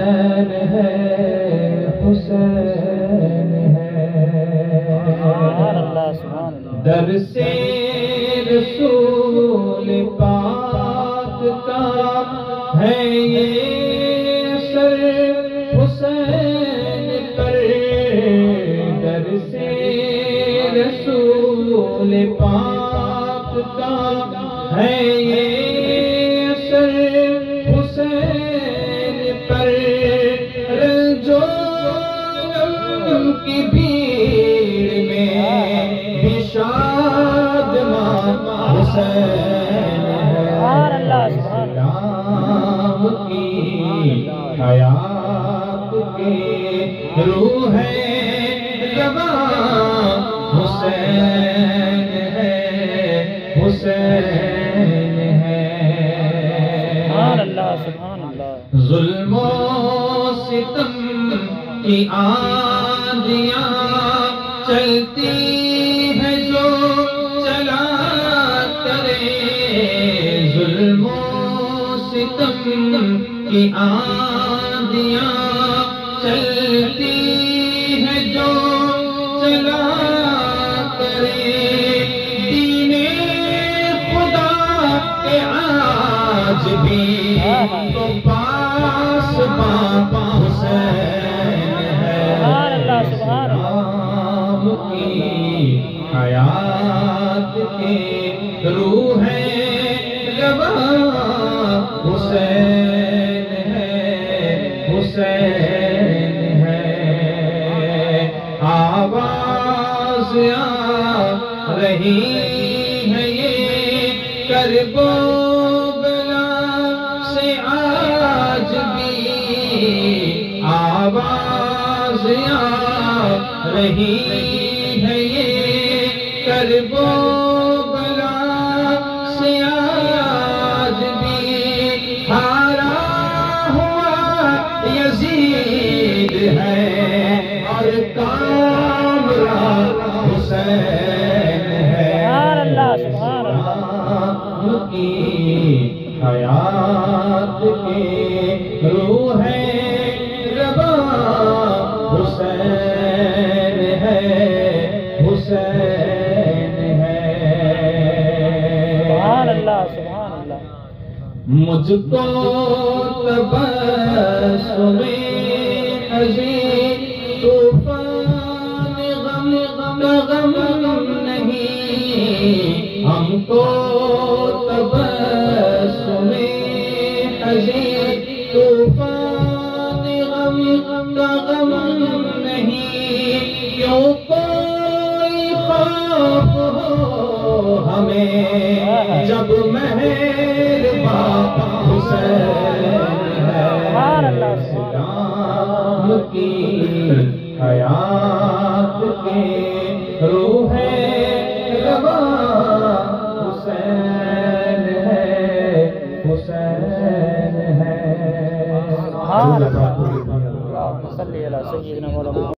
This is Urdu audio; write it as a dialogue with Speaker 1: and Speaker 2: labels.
Speaker 1: حسین ہے، حسین ہے، در سے رسول پاک کا ہے یہ اثر حسین پر، در سے رسول پاک کا ہے یہ اثر حسین پر، رنجو غم کی بھیڑ میں بھی شادماں حسین ہے، اسلام کی حیات کی روح ہے رواں حسین ہے، حسین ہے، ظلم و ستم کی آندیاں چلتی ہیں جو چلا کرے، ظلم و ستم کی آندیاں چلتی ہیں جو چلا کرے، دین خدا کے آج بھی تو پاس باپا حسین ہے، اسلام کی حیات کی روح ہے رواں حسین ہے، حسین ہے، آواز آ رہی ہے یہ کرب و بلا سے آج بھی، آواز آ رہی ہے یہ کرب و بلا سے آج بھی، ہارا ہوا یزید ہے اور کامران حسین ہے، اسلام کی حیات کی روح ہے رواں حسین ہے، حسین ہے، مجھ کو تبسم عظیم طوفان غم نہیں، ہم کو تبسم عظیم طوفان غم نہیں، کیوں کوئی خوف ہو ہمیں جب مہربان حسین ہے، اسلام کی حیات کی روح ہے رواں حسین ہے، حسین ہے،